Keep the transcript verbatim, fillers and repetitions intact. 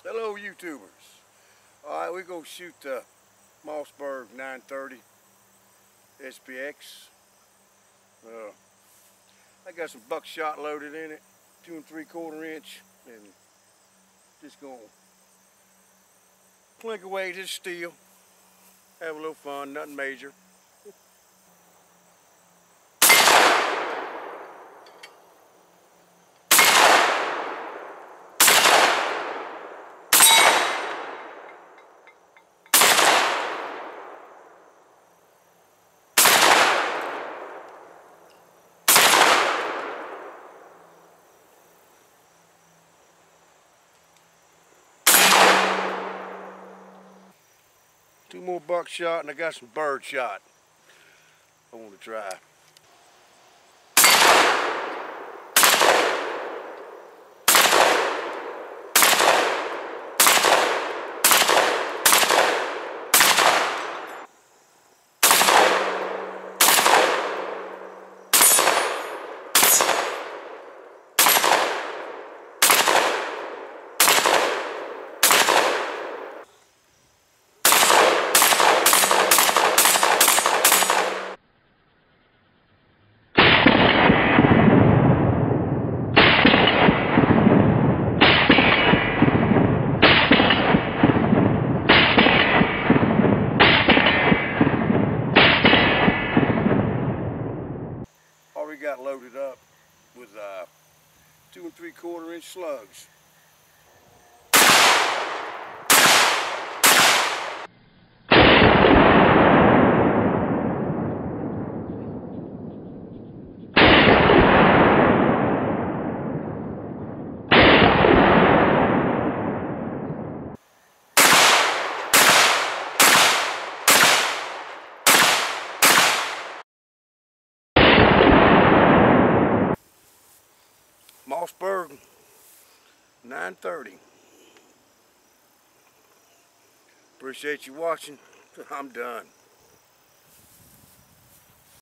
Hello YouTubers. Alright, we're going to shoot the Mossberg nine thirty S P X. Uh, I got some buckshot loaded in it, two and three quarter inch, and just going to clink away this steel, have a little fun, nothing major. Two more buckshot, and I got some bird shot I want to try. Already got loaded up with uh, two and three quarter inch slugs. Mossberg nine thirty. Appreciate you watching. I'm done.